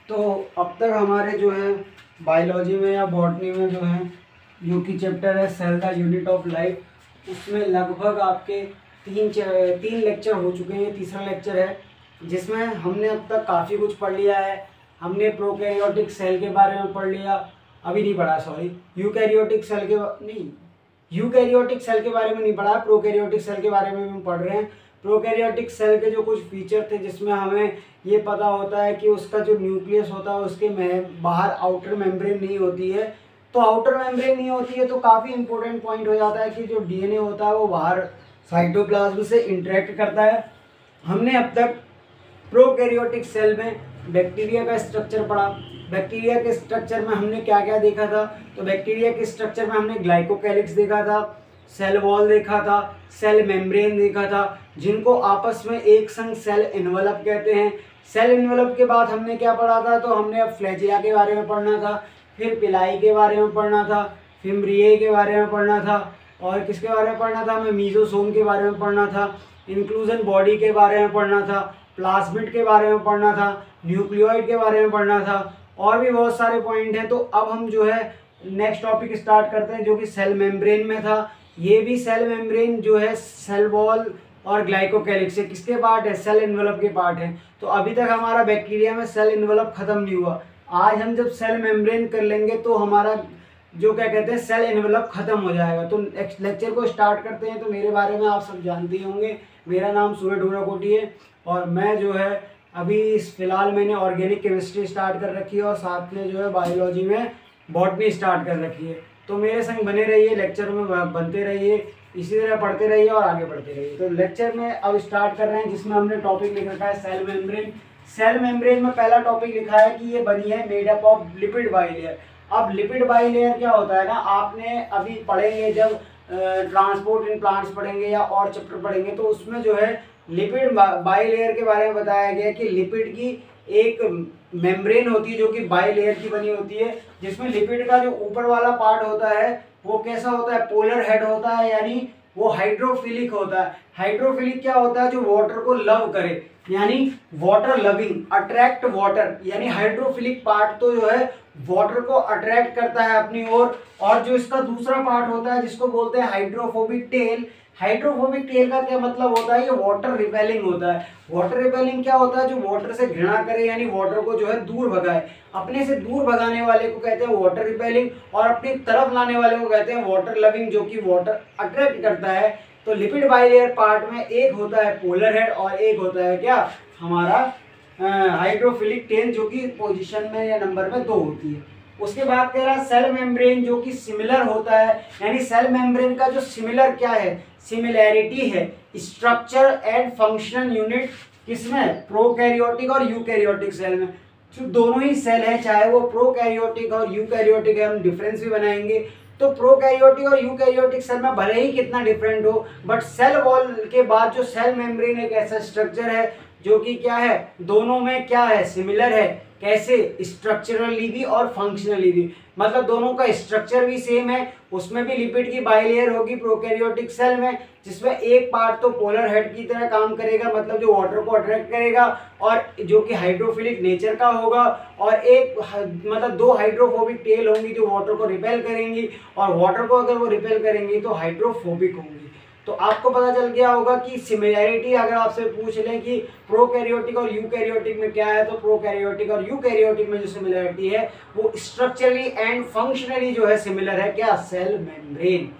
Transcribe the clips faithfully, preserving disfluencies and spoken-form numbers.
तो अब तक हमारे जो है बायोलॉजी में या बॉटनी में जो है जो कि चैप्टर है cell the unit of life, उसमें लगभग आपके तीन तीन लेक्चर हो चुके हैं। तीसरा लेक्चर है जिसमें हमने अब तक काफ़ी कुछ पढ़ लिया है। हमने प्रोकैरियोटिक सेल के बारे में पढ़ लिया, अभी नहीं पढ़ा सॉरी, यूकैरियोटिक सेल के नहीं यूकैरियोटिक सेल के बारे में नहीं पढ़ा, प्रोकैरियोटिक सेल के बारे में हम पढ़ रहे हैं। प्रोकैरियोटिक सेल के जो कुछ फीचर थे जिसमें हमें ये पता होता है कि उसका जो न्यूक्लियस होता है उसके में बाहर आउटर मेम्ब्रेन नहीं होती है। तो आउटर मेम्ब्रेन नहीं होती है तो काफ़ी इंपॉर्टेंट पॉइंट हो जाता है कि जो डीएनए होता है वो बाहर साइटोप्लाज्म से इंटरेक्ट करता है। हमने अब तक प्रोकैरियोटिक सेल में बैक्टीरिया का स्ट्रक्चर पढ़ा। बैक्टीरिया के स्ट्रक्चर में हमने क्या क्या देखा था, तो बैक्टीरिया के स्ट्रक्चर में हमने ग्लाइकोकैलिक्स देखा था, सेल वॉल देखा था, सेल मेम्ब्रेन देखा था, जिनको आपस में एक संग सेल एनवलप कहते हैं। सेल एनवलप के बाद हमने क्या पढ़ा था, तो हमने अब फ्लैजिया के बारे में पढ़ना था, फिर पिलाई के बारे में पढ़ना था, फिम्ब्रिए के बारे में पढ़ना था, और किसके बारे में पढ़ना था, हमें मीजोसोम के बारे में पढ़ना था, इंक्लूजन बॉडी के बारे में पढ़ना था, प्लाज्मिड के बारे में पढ़ना था, न्यूक्लियोइड के बारे में पढ़ना था, और भी बहुत सारे पॉइंट हैं। तो अब हम जो है नेक्स्ट टॉपिक स्टार्ट करते हैं जो कि सेल मेम्ब्रेन में था। ये भी सेल मेम्ब्रेन जो है सेल वॉल और ग्लाइकोकैलिक्स से किसके पार्ट है, सेल एनवलप के पार्ट है। तो अभी तक हमारा बैक्टीरिया में सेल एनवलप खत्म नहीं हुआ। आज हम जब सेल मेम्ब्रेन कर लेंगे तो हमारा जो क्या कहते हैं सेल एनवलप खत्म हो जाएगा। तो नेक्स्ट लेक्चर को स्टार्ट करते हैं। तो मेरे बारे में आप सब जानते ही होंगे, मेरा नाम सूर्य ढूराकोटी है और मैं जो है अभी फिलहाल मैंने ऑर्गेनिक केमिस्ट्री स्टार्ट कर रखी है और साथ में जो है बायोलॉजी में बॉटनी स्टार्ट कर रखी है। तो मेरे संग बने रहिए, लेक्चर में बनते रहिए, इसी तरह पढ़ते रहिए और आगे बढ़ते रहिए। तो लेक्चर में अब स्टार्ट कर रहे हैं जिसमें हमने टॉपिक लिख रखा है सेल मेम्ब्रेन। सेल मेम्ब्रेन में पहला टॉपिक लिखा है कि ये बनी है made up of lipid bilayer. अब लिपिड बाइलेयर क्या होता है ना, आपने अभी पढ़ेंगे जब ट्रांसपोर्ट इन प्लांट्स पढ़ेंगे या और चैप्टर पढ़ेंगे तो उसमें जो है लिपिड बाइलेयर के बारे में बताया गया कि लिपिड की एक मेम्ब्रेन होती है जो कि बाइलेयर की बनी होती है, जिसमें लिपिड का जो ऊपर वाला पार्ट होता है वो कैसा होता है, पोलर हेड होता है, यानी वो हाइड्रोफिलिक होता है। हाइड्रोफिलिक क्या होता है, जो वाटर को लव करे, यानी वाटर लविंग, अट्रैक्ट वाटर, यानी हाइड्रोफिलिक पार्ट तो जो है वाटर को अट्रैक्ट करता है अपनी ओर। और, और जो इसका दूसरा पार्ट होता है जिसको बोलते हैं हाइड्रोफोबिक टेल। हाइड्रोफोबिक टेल का क्या मतलब होता है, ये वाटर रिपेलिंग होता है। वाटर रिपेलिंग क्या होता है, जो वाटर से घृणा करे, यानी वाटर को जो है दूर भगाए। अपने से दूर भगाने वाले को कहते हैं वाटर रिपेलिंग और अपनी तरफ लाने वाले को कहते हैं वाटर लविंग, जो कि वाटर अट्रैक्ट करता है। तो लिपिड बाइलेयर पार्ट में एक होता है पोलर हेड और एक होता है क्या हमारा हाइड्रोफिलिक टेल, जो कि पोजीशन में या नंबर में दो होती है। उसके बाद कह रहा है सेल मेम्ब्रेन जो कि सिमिलर होता है, यानी सेल मेम्ब्रेन का जो सिमिलर क्या है, सिमिलैरिटी है स्ट्रक्चर एंड फंक्शनल यूनिट किसमें, प्रोकैरियोटिक और यूकैरियोटिक सेल में। जो दोनों ही सेल है, चाहे वो प्रोकैरियोटिक और यूकैरियोटिक है, हम डिफरेंस भी बनाएंगे। तो प्रोकैरियोटिक और यूकैरियोटिक सेल में भले ही कितना डिफरेंट हो, बट सेल वॉल के बाद जो सेल मेम्ब्रेन एक ऐसा स्ट्रक्चर है जो कि क्या है, दोनों में क्या है, सिमिलर है। कैसे, स्ट्रक्चरली भी और फंक्शनली भी, मतलब दोनों का स्ट्रक्चर भी सेम है। उसमें भी लिपिड की बाइलेयर होगी प्रोकैरियोटिक सेल में, जिसमें एक पार्ट तो पोलर हेड की तरह काम करेगा, मतलब जो वाटर को अट्रैक्ट करेगा और जो कि हाइड्रोफिलिक नेचर का होगा, और एक मतलब दो हाइड्रोफोबिक टेल होंगी जो वाटर को रिपेल करेंगी, और वाटर को अगर वो रिपेल करेंगी तो हाइड्रोफोबिक होंगी। तो आपको पता चल गया होगा कि सिमिलैरिटी अगर आपसे पूछ लें कि प्रोकैरियोटिक और यूकैरियोटिक में क्या है, तो प्रोकैरियोटिक और यूकैरियोटिक में जो सिमिलैरिटी है वो स्ट्रक्चरली एंड फंक्शनली जो है सिमिलर है, क्या, सेल मेम्ब्रेन।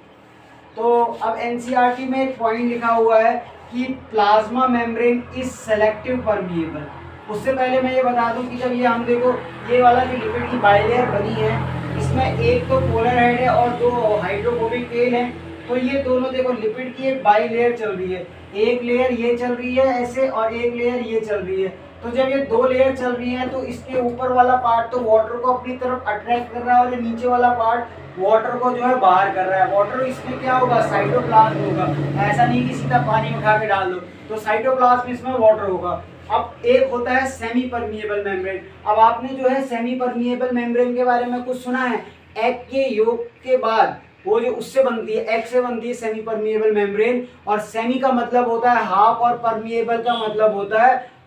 तो अब एनसीईआरटी में एक पॉइंट लिखा हुआ है कि plasma membrane is selective permeable. उससे पहले मैं ये बता दूं कि जब ये हम देखो ये वाला जो लिपिड की बाइलेयर बनी है, इसमें एक तो पोलर हेड है और दो हाइड्रोफोबिक टेल है। तो ये दोनों देखो लिपिड की एक बाई लेयर चल रही है, एक लेयर ये चल रही है ऐसे और एक लेयर ये चल रही है। तो जब ये दो लेयर चल रही है तो इसके ऊपर वाला पार्ट तो वाटर को अपनी तरफ अट्रैक्ट कर रहा है और ये नीचे वाला पार्ट वाटर को जो है बाहर कर रहा है। वाटर इसमें क्या होगा, साइटोप्लाज्म होगा, ऐसा नहीं कि सीधा पानी उठा के डाल दो, तो साइटोप्लाज्म इसमें वाटर होगा। अब एक होता है सेमी परमिएबल मेम्ब्रेन। अब आपने जो है सेमी परमिएबल मेम्ब्रेन के बारे में कुछ सुना है, एग के योग के बाद वो जो उससे बनती है, एग से बनती है सेमी परमिएबल मेम्ब्रेन। और सेमी का मतलब होता है हाफ और परमिएबल का मतलब होता है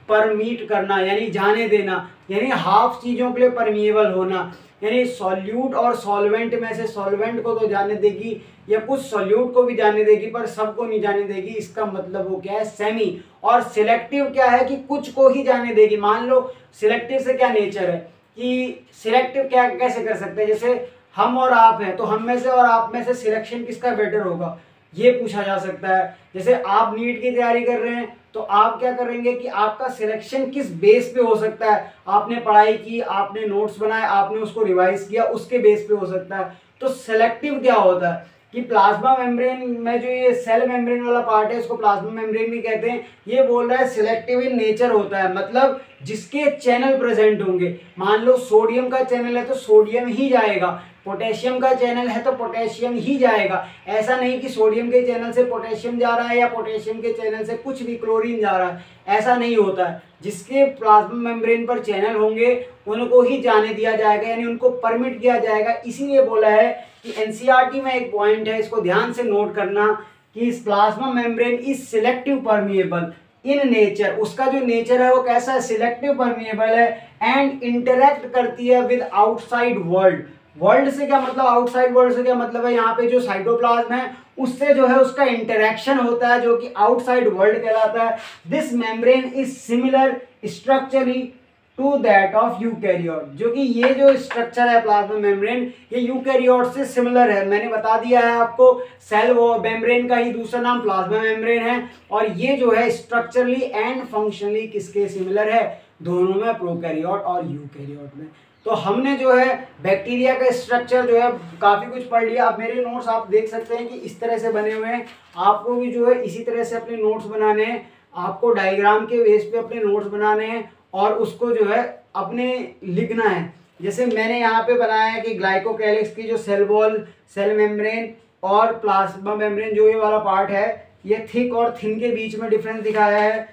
परमिट करना यानी जाने देना, यानी हाफ चीज़ों के लिए परमिएबल होना, यानी सॉल्यूट और सॉल्वेंट में से सॉल्वेंट को तो जाने देगी या कुछ सॉल्यूट को भी जाने देगी पर सबको नहीं जाने देगी, इसका मतलब वो क्या है सेमी। और सिलेक्टिव क्या है कि कुछ को ही जाने देगी। मान लो सिलेक्टिव से क्या नेचर है कि सिलेक्टिव क्या कैसे कर सकते हैं, जैसे हम और आप हैं तो हम में से और आप में से सिलेक्शन किसका बेटर होगा ये पूछा जा सकता है। जैसे आप नीट की तैयारी कर रहे हैं तो आप क्या करेंगे कि आपका सिलेक्शन किस बेस पे हो सकता है, आपने पढ़ाई की, आपने नोट्स बनाए, आपने उसको रिवाइज किया, उसके बेस पे हो सकता है। तो सिलेक्टिव क्या होता है कि प्लाज्मा मेम्ब्रेन में जो ये सेल मेम्ब्रेन वाला पार्ट है इसको प्लाज्मा मेम्ब्रेन भी कहते हैं। ये बोल रहा है सिलेक्टिव इन नेचर होता है, मतलब जिसके चैनल प्रेजेंट होंगे। मान लो सोडियम का चैनल है तो सोडियम ही जाएगा, पोटेशियम का चैनल है तो पोटेशियम ही जाएगा। ऐसा नहीं कि सोडियम के चैनल से पोटेशियम जा रहा है या पोटेशियम के चैनल से कुछ भी क्लोरीन जा रहा है, ऐसा नहीं होता है। जिसके प्लाज्मा मेम्ब्रेन पर चैनल होंगे उनको ही जाने दिया जाएगा, यानी उनको परमिट किया जाएगा। इसीलिए बोला है कि एनसीईआरटी में एक पॉइंट है, इसको ध्यान से नोट करना कि इस plasma membrane is selective permeable in nature. उसका जो नेचर है वो कैसा है, सिलेक्टिव परमिएबल है एंड इंटरेक्ट करती है विद आउटसाइड वर्ल्ड। वर्ल्ड से क्या मतलब, आउटसाइड वर्ल्ड से क्या मतलब है, यहाँ पे जो साइटोप्लाज्म है उससे जो है उसका इंटरेक्शन होता है जो कि आउटसाइड वर्ल्ड कहलाता है। This membrane is similar structurally to that of eukaryote, जो कि ये जो स्ट्रक्चर है प्लाज्मा मेम्ब्रेन ये यूकैरियोट से सिमिलर है। मैंने बता दिया है आपको, सेल वो मेम्ब्रेन का ही दूसरा नाम प्लाज्मा मेम्ब्रेन है। और ये जो है स्ट्रक्चरली एंड फंक्शनली किसके सिमिलर है, दोनों में, प्रोकैरियोट और यूकैरियोट में। तो हमने जो है बैक्टीरिया का स्ट्रक्चर जो है काफ़ी कुछ पढ़ लिया। अब मेरे नोट्स आप देख सकते हैं कि इस तरह से बने हुए हैं, आपको भी जो है इसी तरह से अपने नोट्स बनाने हैं। आपको डायग्राम के बेस पे अपने नोट्स बनाने हैं और उसको जो है अपने लिखना है। जैसे मैंने यहाँ पे बनाया है कि ग्लाइकोकैलिक्स की जो सेल वॉल, सेल मेम्ब्रेन और प्लाज्मा मेम्ब्रेन जो ये वाला पार्ट है ये थिक और थिन के बीच में डिफरेंस दिखाया है।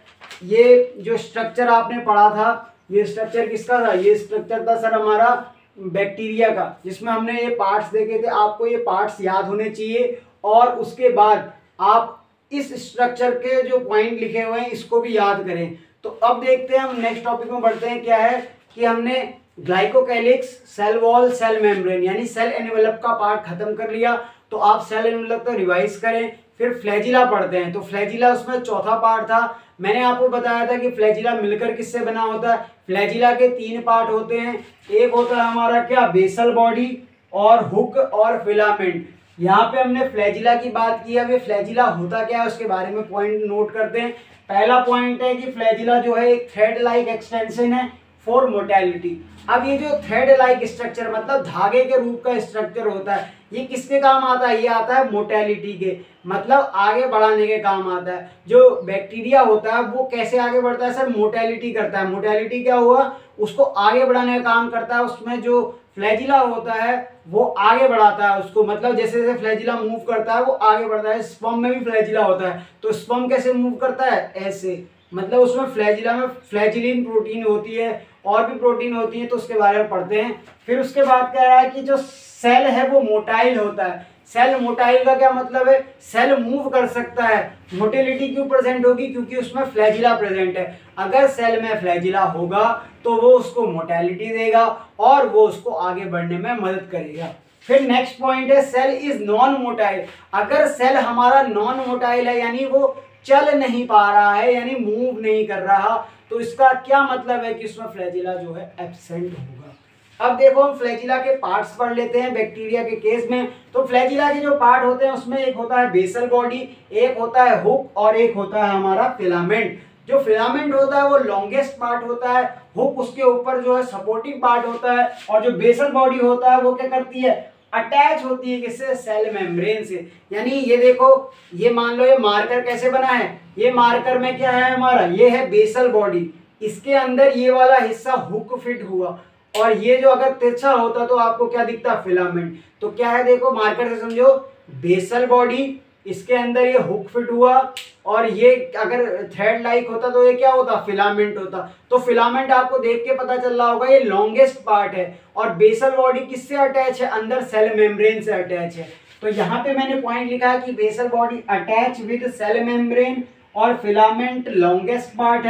ये जो स्ट्रक्चर आपने पढ़ा था ये स्ट्रक्चर किसका था, ये स्ट्रक्चर था सर हमारा बैक्टीरिया का, जिसमें हमने ये पार्ट्स देखे थे। आपको ये पार्ट्स याद होने चाहिए और उसके बाद आप इस स्ट्रक्चर के जो पॉइंट लिखे हुए हैं इसको भी याद करें। तो अब देखते हैं, हम नेक्स्ट टॉपिक में बढ़ते हैं। क्या है कि हमने glycocalyx, cell wall, cell membrane यानी सेल एनवेलप का पार्ट खत्म कर लिया। तो आप सेल एनवेलप तो रिवाइज करें। फिर फ्लैजिला पढ़ते हैं। तो फ्लैजिला उसमें चौथा पार्ट था। मैंने आपको बताया था कि फ्लैजिला मिलकर किससे बना होता है। फ्लैजिला के तीन पार्ट होते हैं, एक होता है हमारा क्या, बेसल बॉडी और हुक और फिलामेंट। यहाँ पे हमने फ्लैजिला की बात की है। अब ये फ्लैजिला होता क्या है उसके बारे में पॉइंट नोट करते हैं। पहला पॉइंट है कि फ्लैजिला जो है एक थ्रेड लाइक एक्सटेंशन है फॉर मोटेलिटी। अब ये जो थ्रेड लाइक स्ट्रक्चर मतलब धागे के रूप का स्ट्रक्चर होता है, ये किसके काम आता है, ये आता है मोटेलिटी के, मतलब आगे बढ़ाने के काम आता है। जो बैक्टीरिया होता है वो कैसे आगे बढ़ता है सर, मोटेलिटी करता है। मोटेलिटी क्या हुआ, उसको आगे बढ़ाने का काम करता है। उसमें जो फ्लैजिला होता है वो आगे बढ़ाता है उसको, मतलब जैसे जैसे फ्लैजिला मूव करता है वो आगे बढ़ता है। स्पर्म में भी फ्लैजिला होता है, तो स्पर्म कैसे मूव करता है, ऐसे, मतलब उसमें फ्लैजिला में फ्लैजिलिन प्रोटीन होती है और भी प्रोटीन होती है, तो उसके बारे में पढ़ते हैं। फिर उसके बाद कह रहा है कि जो सेल है वो मोटाइल होता है। सेल मोटाइल का क्या मतलब है, सेल मूव कर सकता है। मोटिलिटी क्यों प्रेजेंट होगी, क्योंकि उसमें फ्लैजिला प्रेजेंट है। अगर सेल में फ्लैजिला होगा तो वो उसको मोटालिटी देगा और वो उसको आगे बढ़ने में मदद करेगा। फिर नेक्स्ट पॉइंट है सेल इज नॉन मोटाइल। अगर सेल हमारा नॉन मोटाइल है यानी वो चल नहीं पा रहा है, यानी मूव नहीं कर रहा, तो इसका क्या मतलब है कि उसमें फ्लैजिला जो है एब्सेंट होगा। अब देखो हम फ्लैजिला के पार्ट्स पढ़ लेते हैं बैक्टीरिया के केस में। तो फ्लैजिला के जो पार्ट होते हैं उसमें एक होता है बेसल बॉडी, एक होता है हुक और एक होता है हमारा फिलामेंट। जो फिलामेंट होता है वो लॉन्गेस्ट पार्ट होता है, हुक उसके ऊपर जो है सपोर्टिंग पार्ट होता है, और जो बेसल बॉडी होता है वो क्या करती है, अटैच होती है किससे, सेल मेम्ब्रेन से। यानी ये देखो, ये मान लो ये मार्कर कैसे बना है, ये मार्कर में क्या है हमारा, ये है बेसल बॉडी, इसके अंदर ये वाला हिस्सा हुक फिट हुआ, और ये जो अगर तिरछा होता तो आपको क्या दिखता, फिलामेंट। तो क्या है देखो, मार्कर से समझो, बेसल बॉडी, इसके अंदर ये हुक फिट हुआ, और ये अगर थ्रेड लाइक होता तो ये क्या होता, फिलामेंट होता। तो फिलामेंट आपको देख के पता चल रहा होगा ये लॉन्गेस्ट पार्ट है, और बेसल बॉडी किससे अटैच है, अंदर सेल मेम्ब्रेन से अटैच है। तो यहाँ पे मैंने पॉइंट लिखा है कि basal body attach with cell membrane और फिलामेंट लॉन्गेस्ट पार्ट है,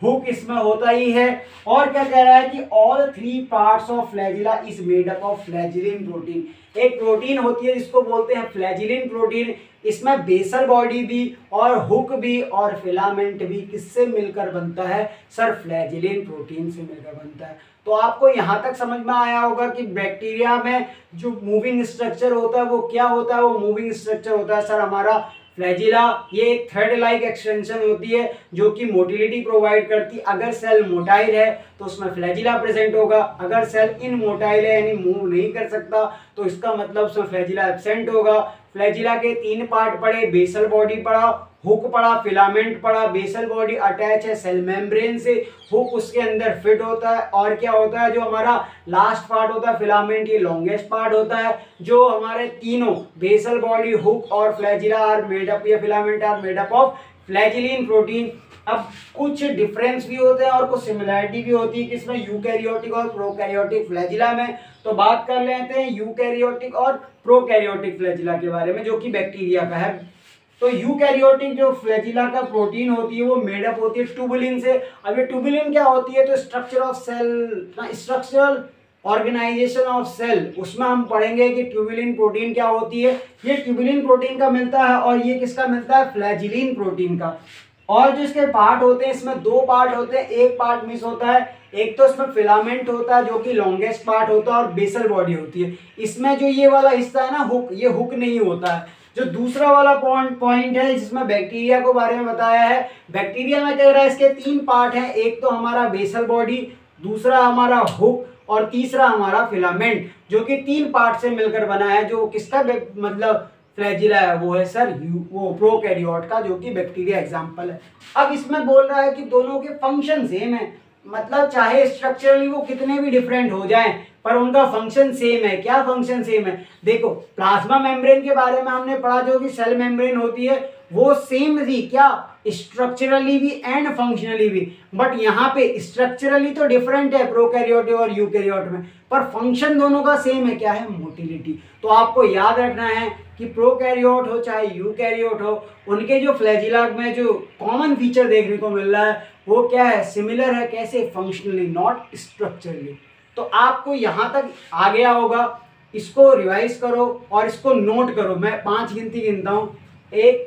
हुक इसमें होता ही है। और क्या कह रहा है कि all three parts of flagella is made up of flagellin protein. एक प्रोटीन होती है जिसको बोलते हैं फ्लैजिलिन प्रोटीन। इसमें बेसल बॉडी भी और हुक भी और फिलामेंट भी किससे मिलकर बनता है सर? फ्लैजिलिन प्रोटीन से मिलकर बनता है। तो आपको यहाँ तक समझ में आया होगा कि बैक्टीरिया में जो मूविंग स्ट्रक्चर होता है वो क्या होता है? वो मूविंग स्ट्रक्चर होता है सर हमारा फ्लैजिला। ये एक थ्रेड लाइक एक्सटेंशन होती है जो कि मोटिलिटी प्रोवाइड करती है। अगर सेल मोटाइल है तो उसमें फ्लैजिला प्रेजेंट होगा, अगर सेल इन मोटाइल है यानी मूव नहीं कर सकता तो इसका मतलब उसमें फ्लैजिला एब्सेंट होगा। फ्लैजिला के तीन पार्ट पड़े, बेसल बॉडी पड़ा, हुक पड़ा, फिलामेंट पड़ा। बेसल बॉडी अटैच है सेल मेम्ब्रेन से, हुक उसके अंदर फिट होता है, और क्या होता है जो हमारा लास्ट पार्ट होता है फिलामेंट, ये लॉन्गेस्ट पार्ट होता है। जो हमारे तीनों बेसल बॉडी, हुक और फ्लैजिला आर मेड अप, या filament are made up of flagellin protein. अब कुछ डिफरेंस भी होते हैं और कुछ सिमिलैरिटी भी होती है किसमें? यूकैरियोटिक और प्रोकैरियोटिक फ्लैजिला में। तो बात कर लेते हैं यूकैरियोटिक और प्रोकैरियोटिक फ्लैजिला के बारे में जो कि बैक्टीरिया का है। तो यूकैरियोटिक जो फ्लैजिला का प्रोटीन होती है वो मेडअप होती है ट्यूबुलिन से। अब ये ट्यूबुलिन क्या होती है? तो structure of cell, structural organisation of cell, उसमें हम पढ़ेंगे कि ट्यूबुलिन प्रोटीन क्या होती है। ये ट्यूबुलिन प्रोटीन का मिलता है और ये किसका मिलता है? फ्लैजिलिन प्रोटीन का। और जो इसके पार्ट होते हैं इसमें दो पार्ट होते हैं, एक पार्ट मिस होता है। एक तो इसमें फिलामेंट होता है जो कि लॉन्गेस्ट पार्ट होता है और बेसल बॉडी होती है। इसमें जो ये वाला हिस्सा है ना हुक, ये हुक नहीं होता है। जो दूसरा वाला पॉइंट पॉइंट है जिसमें बैक्टीरिया को बारे में बताया है, बैक्टीरिया में कह रहा है इसके तीन पार्ट हैं, एक तो हमारा बेसल बॉडी, दूसरा हमारा हुक और तीसरा हमारा फिलामेंट, जो कि तीन पार्ट से मिलकर बना है। जो किसका मतलब फ्लैजिला है वो है सर यू वो प्रोकैरियोट का, जो कि बैक्टीरिया एग्जाम्पल है। अब इसमें बोल रहा है कि दोनों के फंक्शन सेम है, मतलब चाहे स्ट्रक्चरली वो कितने भी डिफरेंट हो जाएं पर उनका फंक्शन सेम है। क्या फंक्शन सेम है? देखो प्लाज्मा मेम्ब्रेन के बारे में हमने पढ़ा, जो कि सेल मेम्ब्रेन होती है वो सेम थी क्या? स्ट्रक्चरली भी एंड फंक्शनली भी। बट यहाँ पे स्ट्रक्चरली तो डिफरेंट है प्रोकैरियोट और यूकैरियोट में, पर फंक्शन दोनों का सेम है। क्या है? मोटिलिटी। तो आपको याद रखना है कि प्रोकैरियोट हो चाहे यूकैरियोट हो, उनके जो फ्लैजिला में जो कॉमन फीचर देखने को मिल रहा है वो क्या है? सिमिलर है। कैसे? Functionally, not structurally. तो आपको यहाँ तक आ गया होगा, इसको रिवाइज करो और इसको नोट करो। मैं पांच गिनती गिनता हूँ, एक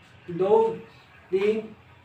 दो तीन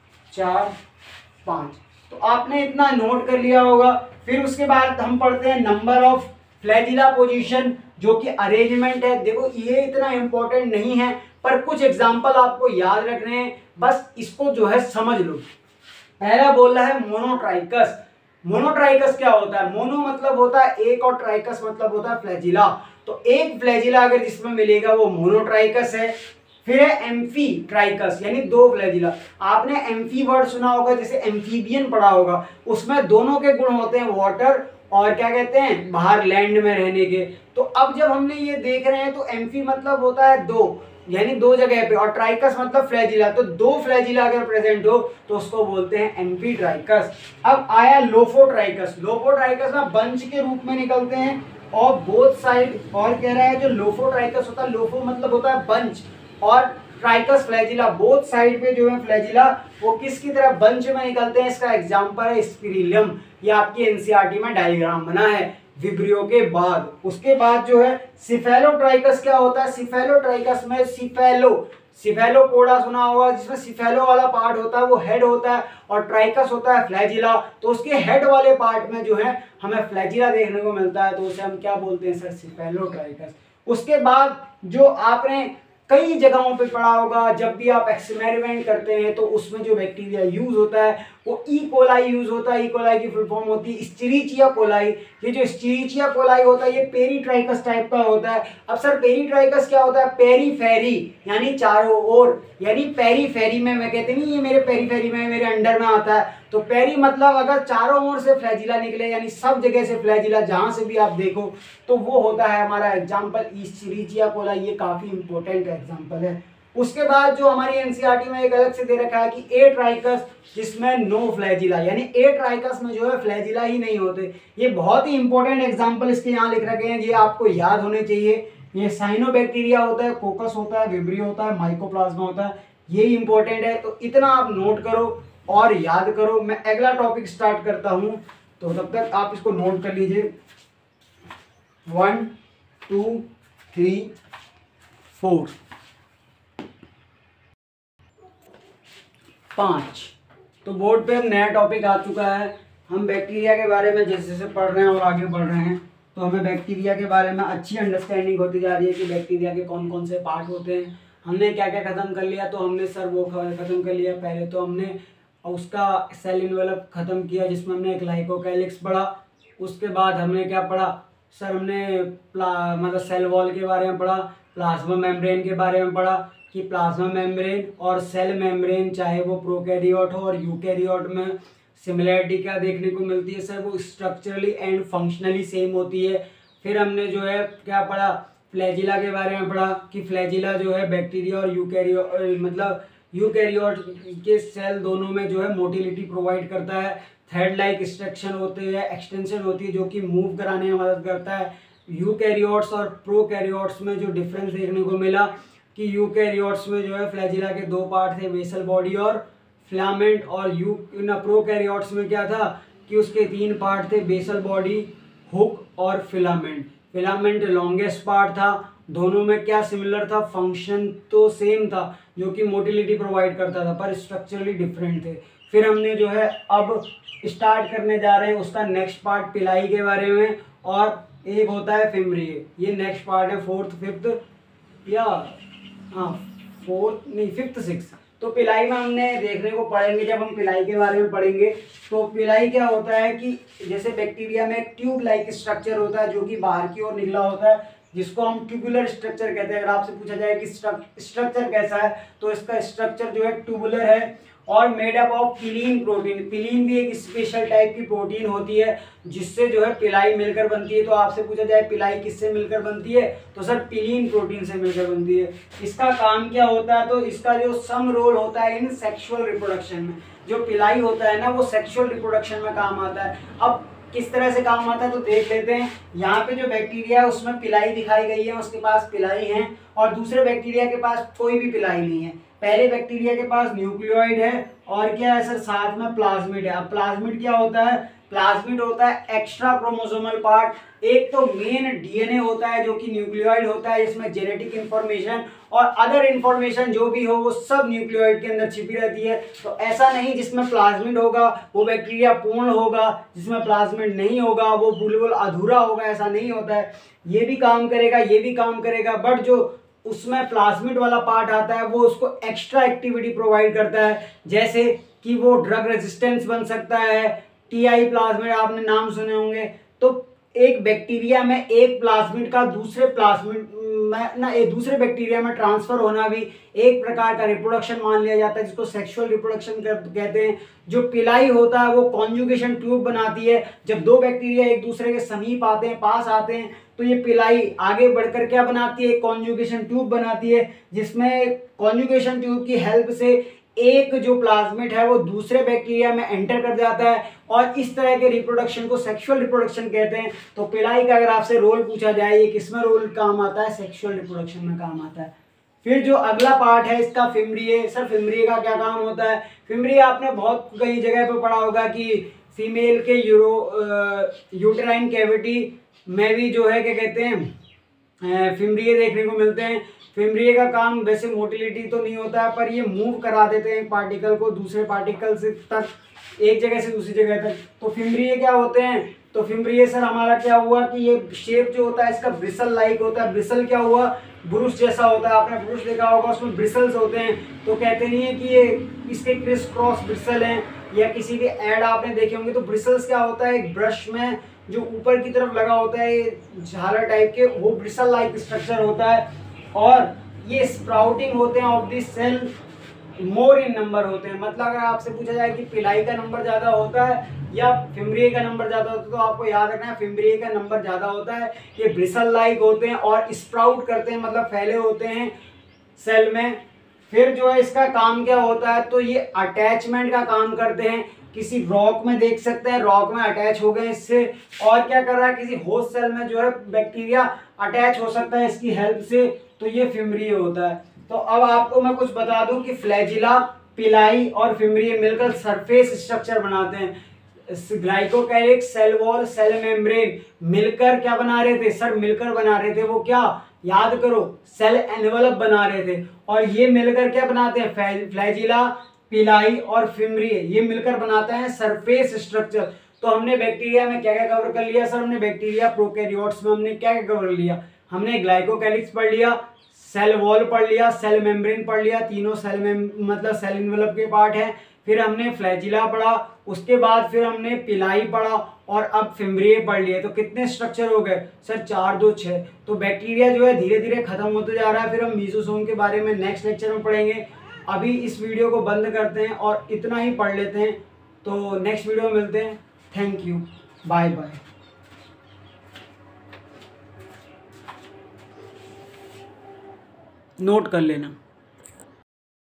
चार पाँच। तो आपने इतना नोट कर लिया होगा। फिर उसके बाद हम पढ़ते हैं नंबर ऑफ फ्लैजिला पोजीशन, जो कि अरेंजमेंट है। देखो ये इतना इंपॉर्टेंट नहीं है पर कुछ एग्जाम्पल आपको याद रखने हैं, बस इसको जो है समझ लो। पहला बोल रहा है मोनोट्राइकस। मोनोट्राइकस क्या होता है? मोनो मतलब होता है एक और ट्राइकस मतलब होता है फ्लैजिला। तो एक फ्लैजिला अगर जिसमें मिलेगा वो मोनोट्राइकस है। फिर है एम्फी ट्राइकस यानी दो फ्लैजिला। आपने एम्फी वर्ड सुना होगा, जैसे एम्फीबियन पढ़ा होगा, उसमें दोनों के गुण होते हैं, वाटर और क्या कहते हैं बाहर लैंड में रहने के। तो अब जब हमने ये देख रहे हैं तो एम्फी मतलब होता है दो, यानी दो जगह पे, और ट्राइकस मतलब फ्लैजिला। तो दो फ्लैजिला अगर प्रेजेंट हो तो उसको बोलते हैं एम्फी ट्राइकस। अब आया लोफोट्राइकस। लोफोट्राइकस में बंच के रूप में निकलते हैं और बोथ साइड, और कह रहा है जो लोफोट्राइकस होता है, लोफो मतलब होता है बंच और ट्राइकस फ्लैजिला, बोथ साइड पे जो है फ्लैजिला वो किसकी तरह बंच में निकलते हैं। इसका एग्जांपल है स्पिरिलियम। ये आपकी एनसीईआरटी में डायग्राम बना है विब्रियो के बाद। उसके बाद जो है सिफेलोट्राइकस क्या होता है? सिफेलोट्राइकस में सिफेलो सिफेलोपोडा सुना होगा, जिसमें सिफेलो वाला पार्ट होता है वो हेड होता है और ट्राइकस होता है फ्लैजिला। तो उसके हेड वाले पार्ट में जो है हमें फ्लैजिला देखने को मिलता है, तो उसे हम क्या बोलते हैं सर? सिफेलोट्राइकस। उसके बाद जो आपने कई जगहों पे पढ़ा होगा, जब भी आप एक्सपेरिमेंट करते हैं तो उसमें जो बैक्टीरिया यूज होता है वो ई कोलाई यूज होता है। ई कोलाई की फुल फॉर्म होती है एस्चेरिचिया कोलाई। ये जो एस्चेरिचिया कोलाई होता है ये पेरीट्राइकस टाइप का होता है। अब सर पेरीट्राइकस क्या होता है? पेरीफेरी यानी चारों ओर, यानी पेरीफेरी में, मैं कहते नहीं ये मेरे पेरीफेरी में मेरे अंडर में आता है। तो पेरी मतलब अगर चारों ओर से फ्लैजिला निकले, यानी सब जगह से फ्लैजिला, जहां से भी आप देखो तो वो होता है हमारा एग्जाम्पल एस्चेरिचिया कोलाई। ये काफी इंपॉर्टेंट एग्जाम्पल है। उसके बाद जो हमारी एनसीईआरटी में एक अलग से दे रखा है कि ए ट्राइकस, जिसमें नो फ्लैजिला, यानी ए ट्राइकस में जो है फ्लैजिला ही नहीं होते। ये बहुत ही इंपॉर्टेंट एग्जांपल इसके यहाँ लिख रखे हैं, ये आपको याद होने चाहिए। ये साइनोबैक्टीरिया होता है, कोकस होता है, विब्रियो होता है, माइकोप्लाज्मा होता है, ये इंपॉर्टेंट है। तो इतना आप नोट करो और याद करो। मैं अगला टॉपिक स्टार्ट करता हूँ, तो तब तक आप इसको नोट कर लीजिए। वन टू थ्री फोर पाँच। तो बोर्ड पे अब नया टॉपिक आ चुका है। हम बैक्टीरिया के बारे में जैसे जैसे पढ़ रहे हैं और आगे बढ़ रहे हैं, तो हमें बैक्टीरिया के बारे में अच्छी अंडरस्टैंडिंग होती जा रही है कि बैक्टीरिया के कौन कौन से पार्ट होते हैं। हमने क्या क्या ख़त्म कर लिया, तो हमने सर वो ख़त्म कर लिया। पहले तो हमने उसका सेल इन्वेलप ख़त्म किया, जिसमें हमने एक ग्लाइकोकैलिक्स पढ़ा। उसके बाद हमने क्या पढ़ा सर, हमने प्ला मतलब सेल वॉल के बारे में पढ़ा, प्लाज्मा मेम्ब्रेन के बारे में पढ़ा कि प्लाज्मा मेम्ब्रेन और सेल मेम्ब्रेन, चाहे वो प्रोकैरियोट हो और यूकैरियोट में सिमिलैरिटी क्या देखने को मिलती है सर, वो स्ट्रक्चरली एंड फंक्शनली सेम होती है। फिर हमने जो है क्या पढ़ा, फ्लैजिला के बारे में पढ़ा कि फ्लैजिला जो है बैक्टीरिया और यूकैरियोट मतलब यूकैरियोट के सेल दोनों में जो है मोटिलिटी प्रोवाइड करता है। थ्रेड लाइक स्ट्रक्चर होते हैं, एक्सटेंशन होती है जो कि मूव कराने में मदद करता है। यूकैरियोट्स और प्रोकैरियोट्स में जो डिफरेंस देखने को मिला कि यूकैरियोट्स में जो है फ्लैजिला के दो पार्ट थे, बेसल बॉडी और फिलामेंट, और यू इन प्रोकैरियोट्स में क्या था कि उसके तीन पार्ट थे, बेसल बॉडी, हुक और फिलामेंट। फिलामेंट लॉन्गेस्ट पार्ट था। दोनों में क्या सिमिलर था, फंक्शन तो सेम था जो कि मोटिलिटी प्रोवाइड करता था, पर स्ट्रक्चरली डिफरेंट थे। फिर हमने जो है अब स्टार्ट करने जा रहे हैं उसका नेक्स्ट पार्ट पिलाई के बारे में, और एक होता है फिम्ब्रिए। ये नेक्स्ट पार्ट है, फोर्थ फिफ्थ या हाँ फोर्थ नहीं फिफ्थ सिक्स। तो पिलाई में हमने देखने को पढ़ेंगे, जब हम पिलाई के बारे में पढ़ेंगे तो पिलाई क्या होता है कि जैसे बैक्टीरिया में एक ट्यूब लाइक स्ट्रक्चर होता है जो कि बाहर की ओर निकला होता है, जिसको हम ट्यूबुलर स्ट्रक्चर कहते हैं। अगर आपसे पूछा जाए कि स्ट्रक्चर कैसा है, तो इसका स्ट्रक्चर जो है ट्यूबुलर है और made up of pilin protein. Pilin भी एक स्पेशल टाइप की प्रोटीन होती है जिससे जो है पिलाई मिलकर बनती है। तो आपसे पूछा जाए पिलाई किससे मिलकर बनती है, तो सर पिलीन प्रोटीन से मिलकर बनती है। इसका काम क्या होता है, तो इसका जो सम रोल होता है इन सेक्सुअल रिप्रोडक्शन में। जो पिलाई होता है ना, वो सेक्सुअल रिप्रोडक्शन में काम आता है। अब किस तरह से काम आता है तो देख लेते हैं। यहाँ पे जो बैक्टीरिया है उसमें पिलाई दिखाई गई है, उसके पास पिलाई है, और दूसरे बैक्टीरिया के पास कोई भी पिलाई नहीं है। पहले बैक्टीरिया के पास न्यूक्लियोइड है और क्या है सर, साथ में प्लाज्मिड है। अब प्लाज्मिड क्या होता है, प्लाज्मिड होता है एक्स्ट्रा क्रोमोसोमल पार्ट। एक तो मेन डीएनए होता है जो कि न्यूक्लियोइड होता है, जिसमें जेनेटिक इंफॉर्मेशन और अदर इंफॉर्मेशन जो भी हो वो सब न्यूक्लियोइड के अंदर छिपी रहती है। तो ऐसा नहीं जिसमें प्लाज्मिड होगा वो बैक्टीरिया पूर्ण होगा, जिसमें प्लाज्मिड नहीं होगा वो बिल्कुल अधूरा होगा, ऐसा नहीं होता है। ये भी काम करेगा, ये भी काम करेगा, बट जो उसमें प्लाज्मिड वाला पार्ट आता है वो उसको एक्स्ट्रा एक्टिविटी प्रोवाइड करता है, जैसे कि वो ड्रग रेजिस्टेंस बन सकता है। टीआई प्लाज्मिड आपने नाम सुने होंगे। तो एक बैक्टीरिया में एक प्लाज्मिड का दूसरे प्लाज्मिड में ना एक दूसरे बैक्टीरिया में ट्रांसफर होना भी एक प्रकार का रिप्रोडक्शन मान लिया जाता है, जिसको सेक्सुअल रिप्रोडक्शन कहते हैं। जो पिलाई होता है वो कॉन्जुगेशन ट्यूब बनाती है। जब दो बैक्टीरिया एक दूसरे के समीप आते हैं, पास आते हैं, तो ये पिलाई आगे बढ़कर क्या बनाती है, कॉन्जुगेशन ट्यूब बनाती है, जिसमें कॉन्जुगेशन ट्यूब की हेल्प से एक जो प्लाज्मिड है वो दूसरे बैक्टीरिया में एंटर कर जाता है, और इस तरह के रिप्रोडक्शन को सेक्सुअल रिप्रोडक्शन कहते हैं। तो पिलाई का अगर आपसे रोल पूछा जाए ये किसमें रोल काम आता है, सेक्सुअल रिप्रोडक्शन में काम आता है। फिर जो अगला पार्ट है इसका फिम्ब्रिए। सर फिम्ब्रिए का क्या काम होता है, फिम्ब्रिए आपने बहुत कई जगह पे पढ़ा होगा कि फीमेल के यूरो यूटेराइन कैविटी में भी जो है क्या कहते हैं फिम्ब्रिए देखने को मिलते हैं। फिम्ब्रिए का काम वैसे मोटिलिटी तो नहीं होता है, पर ये मूव करा देते हैं पार्टिकल को दूसरे पार्टिकल से तक, एक जगह से दूसरी जगह तक। तो फिम्ब्रिए क्या होते हैं, तो फिम्ब्रिए सर हमारा क्या हुआ कि ये शेप जो होता है इसका ब्रिसल लाइक होता है। ब्रिसल क्या हुआ, ब्रुश जैसा होता है। आपने ब्रुश देखा होगा, उसमें ब्रिसल्स होते हैं। तो कहते नहीं है कि ये इसके क्रिस क्रॉस ब्रिसल हैं, या किसी के ऐड आपने देखे होंगे तो ब्रिसल्स क्या होता है, एक ब्रश में जो ऊपर की तरफ लगा होता है झालर टाइप के, वो ब्रिसल लाइक स्ट्रक्चर होता है। और ये स्प्राउटिंग होते हैं of the cell more in number होते हैं। मतलब अगर आपसे पूछा जाए कि पिलाई का नंबर ज़्यादा होता है या फिम्ब्रिए का नंबर ज़्यादा होता है, तो आपको याद रखना है फिम्ब्रिए का नंबर ज़्यादा होता है। ये ब्रिसल लाइक होते हैं और स्प्राउट करते हैं, मतलब फैले होते हैं सेल में। फिर जो है इसका काम क्या होता है, तो ये अटैचमेंट का काम करते हैं। किसी रॉक में देख सकते हैं, रॉक में अटैच हो गए इससे, और क्या कर रहा है किसी होस्ट सेल में जो है बैक्टीरिया अटैच हो सकता है इसकी हेल्प से। तो ये फिम्ब्रिए होता है। तो अब आपको मैं कुछ बता दूं कि फ्लैजिला, पिलाई और फिमरी मिलकर सरफेस स्ट्रक्चर बनाते हैं। Glycocalyx, cell wall, cell membrane मिलकर क्या बना रहे थे सर? मिलकर बना रहे थे वो क्या, याद करो, सेल एनवलप बना रहे थे। और ये मिलकर क्या बनाते हैं? फ्लैजिला, पिलाई और फिमरी ये मिलकर बनाता है सरफेस स्ट्रक्चर। तो हमने बैक्टीरिया में क्या क्या कवर कर लिया सर? हमने बैक्टीरिया प्रोकैरियोट्स में हमने क्या क्या कवर लिया? हमने ग्लाइकोकैलिक्स पढ़ लिया, सेल वॉल पढ़ लिया, सेल मेम्ब्रेन पढ़ लिया, तीनों सेल में मतलब सेल एनवलप के पार्ट हैं। फिर हमने फ्लैजिला पढ़ा, उसके बाद फिर हमने पिलाई पढ़ा और अब फिमरिए पढ़ लिए। तो कितने स्ट्रक्चर हो गए सर? चार दो छः। तो बैक्टीरिया जो है धीरे धीरे खत्म होते जा रहा है। फिर हम मीजोसोम के बारे में नेक्स्ट लेक्चर में पढ़ेंगे। अभी इस वीडियो को बंद करते हैं और इतना ही पढ़ लेते हैं। तो नेक्स्ट वीडियो में मिलते हैं। Thank you, bye bye. Note कर लेना।